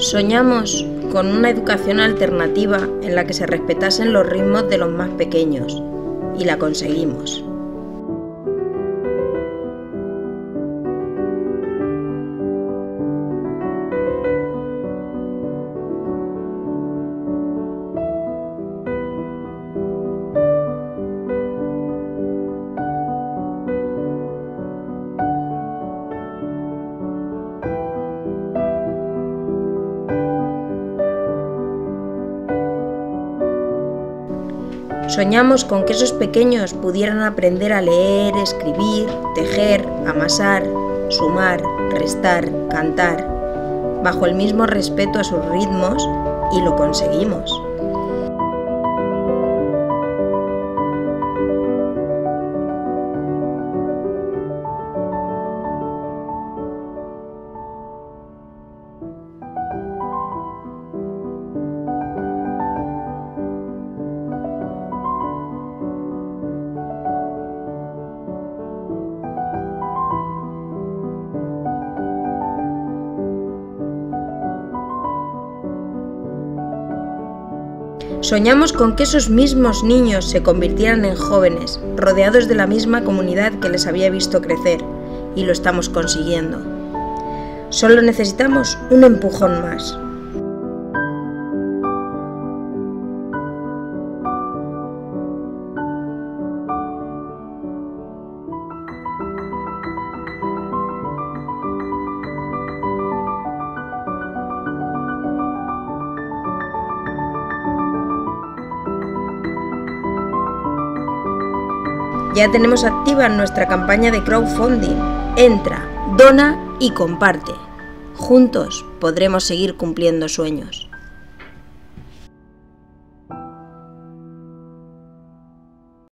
Soñamos con una educación alternativa en la que se respetasen los ritmos de los más pequeños, y la conseguimos. Soñamos con que esos pequeños pudieran aprender a leer, escribir, tejer, amasar, sumar, restar, cantar, bajo el mismo respeto a sus ritmos, y lo conseguimos. Soñamos con que esos mismos niños se convirtieran en jóvenes, rodeados de la misma comunidad que les había visto crecer, y lo estamos consiguiendo. Solo necesitamos un empujón más. Ya tenemos activa nuestra campaña de crowdfunding. Entra, dona y comparte. Juntos podremos seguir cumpliendo sueños.